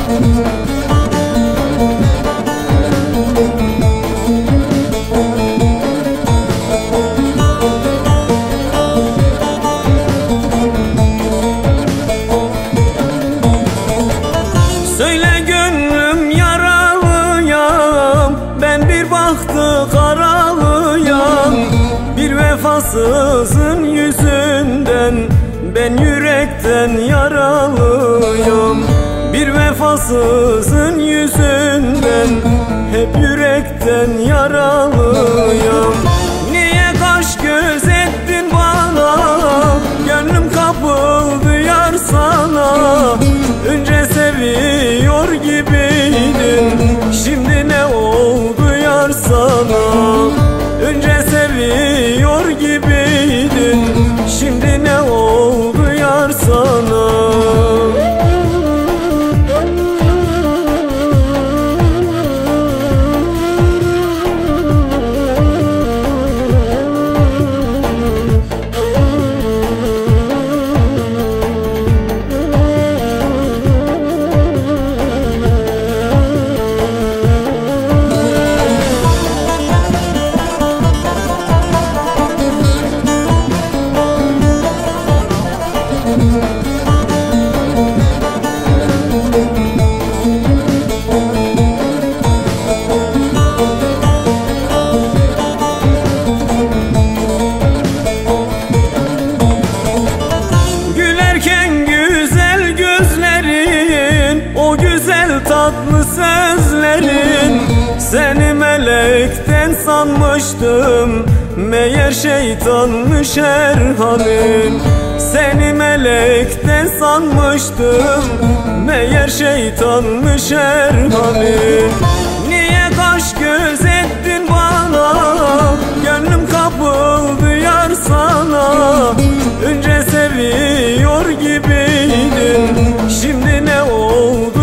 Söyle gönlüm yaralıyam, ben bir bahtı karalıyam. Bir vefasızın yüzünden ben yürekten yaralıyam. Bir vefasızın yüzünden hep yürekten yaralıyam. Niye kaş göz ettin bana, gönlüm kapıldı yar sana. Önce seviyor gibiydin, şimdi ne oldu yar sana? Önce seviyor gibiydin, şimdi ne oldu yar sana? Tatlı sözlerin, seni melekten sanmıştım, meğer şeytanmış her halin. Seni melekten sanmıştım, meğer şeytanmış her halin. Niye kaş göz ettin bana, gönlüm kapıldı yar sana. Önce seviyor gibiydin, şimdi ne oldu